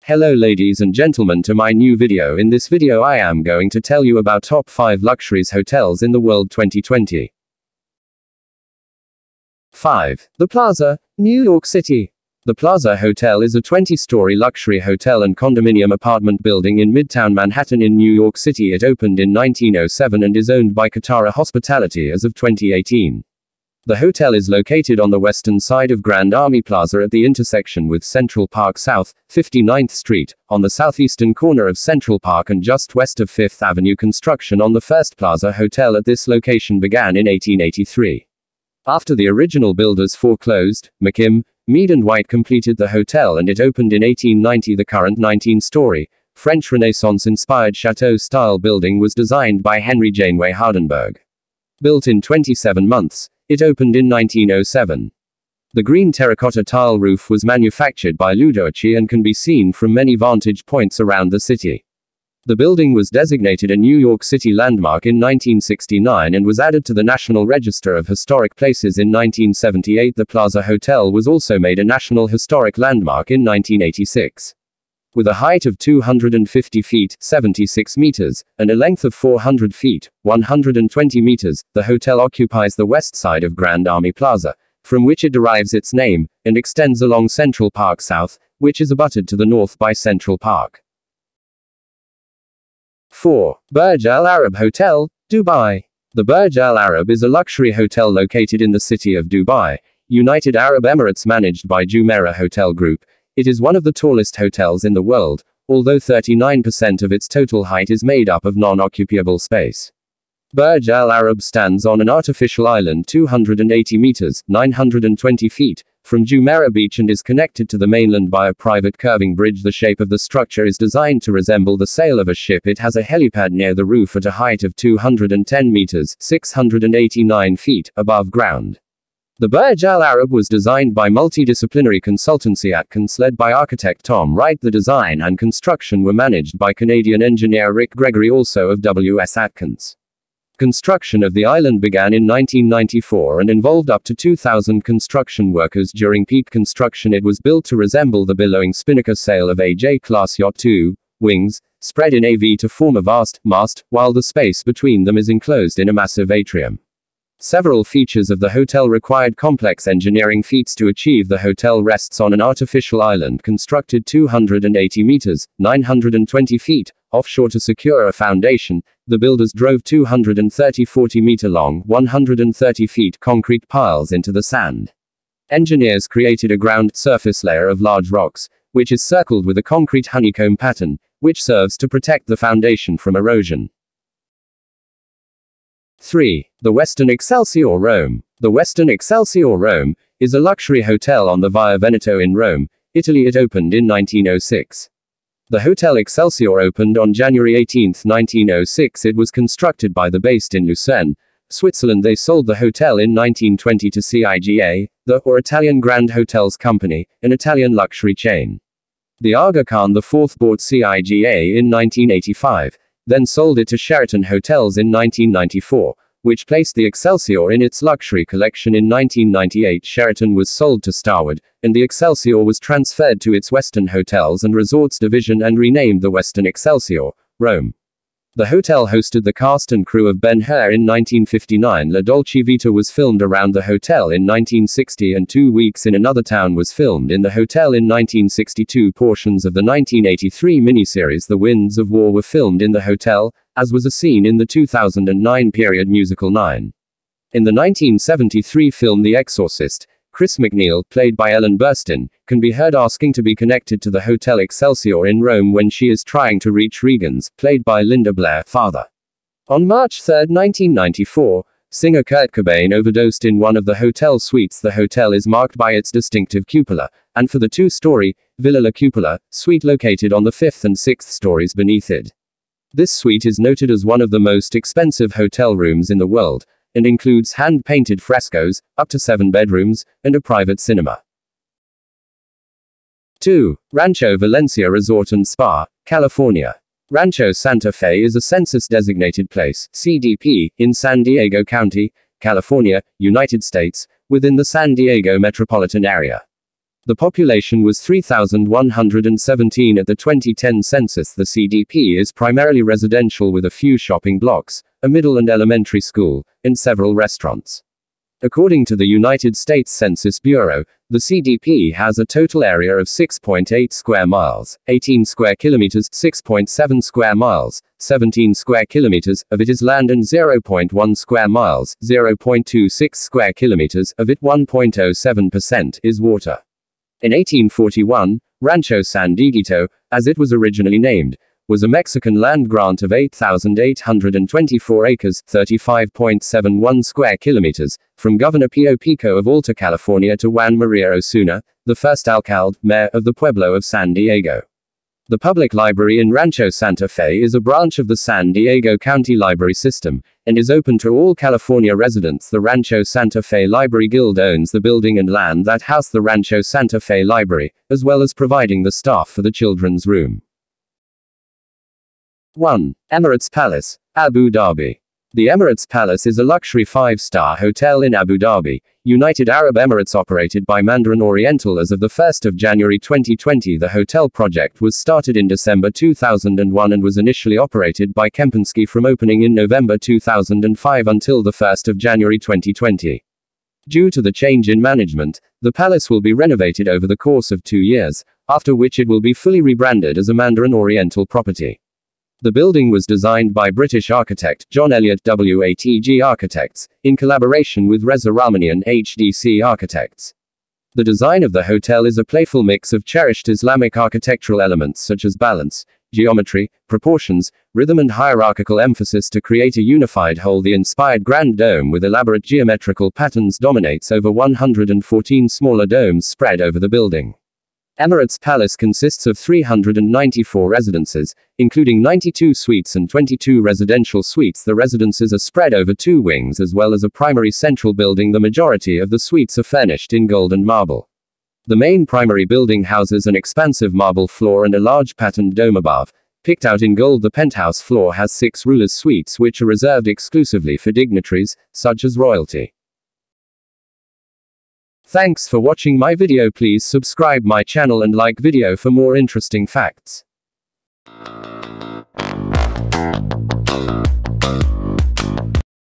Hello ladies and gentlemen to my new video. In this video I am going to tell you about top 5 luxuries hotels in the world 2020. 5. The Plaza, New York City. The Plaza Hotel is a 20-story luxury hotel and condominium apartment building in Midtown Manhattan in New York City. It opened in 1907 and is owned by Katara Hospitality as of 2018. The hotel is located on the western side of Grand Army Plaza at the intersection with Central Park South, 59th Street, on the southeastern corner of Central Park and just west of 5th Avenue. Construction on the first Plaza Hotel at this location began in 1883. After the original builders foreclosed, McKim, Mead White completed the hotel and it opened in 1890. The current 19-story, French Renaissance-inspired château-style building was designed by Henry Janeway Hardenbergh. Built in 27 months, it opened in 1907. The green terracotta tile roof was manufactured by Ludowici and can be seen from many vantage points around the city. The building was designated a New York City landmark in 1969 and was added to the National Register of Historic Places in 1978. The Plaza Hotel was also made a National Historic Landmark in 1986. With a height of 250 feet, 76 meters, and a length of 400 feet, 120 meters, the hotel occupies the west side of Grand Army Plaza, from which it derives its name, and extends along Central Park South, which is abutted to the north by Central Park. 4. Burj Al Arab Hotel, Dubai. The Burj Al Arab is a luxury hotel located in the city of Dubai, United Arab Emirates, managed by Jumeirah Hotel Group. It is one of the tallest hotels in the world, although 39% of its total height is made up of non-occupable space. Burj Al Arab stands on an artificial island 280 meters, 920 feet, from Jumeirah Beach and is connected to the mainland by a private curving bridge. The shape of the structure is designed to resemble the sail of a ship. It has a helipad near the roof at a height of 210 meters, 689 feet, above ground. The Burj Al Arab was designed by multidisciplinary consultancy Atkins led by architect Tom Wright. The design and construction were managed by Canadian engineer Rick Gregory, also of W.S. Atkins. Construction of the island began in 1994 and involved up to 2,000 construction workers. During peak construction it was built to resemble the billowing spinnaker sail of a J-class yacht. 2 wings, spread in a V to form a vast mast, while the space between them is enclosed in a massive atrium. Several features of the hotel required complex engineering feats to achieve. The hotel rests on an artificial island constructed 280 meters, 920 feet, offshore. To secure a foundation, the builders drove 230 40-meter-long, 130 feet concrete piles into the sand. Engineers created a ground surface layer of large rocks, which is circled with a concrete honeycomb pattern, which serves to protect the foundation from erosion. 3. The Westin Excelsior Rome. The Westin Excelsior Rome is a luxury hotel on the Via Veneto in Rome, Italy. It opened in 1906. The Hotel Excelsior opened on January 18, 1906. It was constructed by the based in Lucerne, Switzerland. They sold the hotel in 1920 to CIGA, Italian Grand Hotels Company, an Italian luxury chain. The Aga Khan IV bought CIGA in 1985. Then sold it to Sheraton Hotels in 1994, which placed the Excelsior in its luxury collection. In 1998 Sheraton was sold to Starwood, and the Excelsior was transferred to its Westin Hotels and Resorts division and renamed the Westin Excelsior, Rome. The hotel hosted the cast and crew of Ben-Hur in 1959. La Dolce Vita was filmed around the hotel in 1960 and 2 Weeks in Another Town was filmed in the hotel in 1962. Portions of the 1983 miniseries The Winds of War were filmed in the hotel, as was a scene in the 2009 period musical 9. In the 1973 film The Exorcist, Chris McNeil, played by Ellen Burstyn, can be heard asking to be connected to the Hotel Excelsior in Rome when she is trying to reach Regan's, played by Linda Blair, father. On March 3, 1994, singer Kurt Cobain overdosed in one of the hotel suites. The hotel is marked by its distinctive cupola, and for the 2-story, Villa La Cupola, suite located on the 5th and 6th stories beneath it. This suite is noted as one of the most expensive hotel rooms in the world, and includes hand-painted frescoes, up to 7 bedrooms, and a private cinema. 2. Rancho Valencia Resort and Spa, California. Rancho Santa Fe is a census-designated place, CDP, in San Diego County, California, United States, within the San Diego metropolitan area. The population was 3,117 at the 2010 census. The CDP is primarily residential with a few shopping blocks, a middle and elementary school, and several restaurants. According to the United States Census Bureau, the CDP has a total area of 6.8 square miles, 18 square kilometers, 6.7 square miles, 17 square kilometers of it is land, and 0.1 square miles, 0.26 square kilometers of it, 1.07%, is water. In 1841, Rancho San Dieguito, as it was originally named, was a Mexican land grant of 8,824 acres, 35.71 square kilometers, from Governor Pio Pico of Alta California to Juan Maria Osuna, the first alcalde, mayor of the pueblo of San Diego. The public library in Rancho Santa Fe is a branch of the San Diego County Library System, and is open to all California residents. The Rancho Santa Fe Library Guild owns the building and land that house the Rancho Santa Fe Library, as well as providing the staff for the children's room. 1. Emirates Palace, Abu Dhabi. The Emirates Palace is a luxury 5-star hotel in Abu Dhabi, United Arab Emirates, operated by Mandarin Oriental as of 1 January 2020. The hotel project was started in December 2001 and was initially operated by Kempinski from opening in November 2005 until 1 January 2020. Due to the change in management, the palace will be renovated over the course of 2 years, after which it will be fully rebranded as a Mandarin Oriental property. The building was designed by British architect John Elliott WATG Architects, in collaboration with Reza Rahmanian HDC Architects. The design of the hotel is a playful mix of cherished Islamic architectural elements such as balance, geometry, proportions, rhythm and hierarchical emphasis to create a unified whole. The inspired grand dome with elaborate geometrical patterns dominates over 114 smaller domes spread over the building. Emirates Palace consists of 394 residences, including 92 suites and 22 residential suites. The residences are spread over 2 wings as well as a primary central building. The majority of the suites are furnished in gold and marble. The main primary building houses an expansive marble floor and a large patterned dome above, picked out in gold. The penthouse floor has 6 rulers' suites which are reserved exclusively for dignitaries, such as royalty. Thanks for watching my video. Please subscribe my channel and like video for more interesting facts.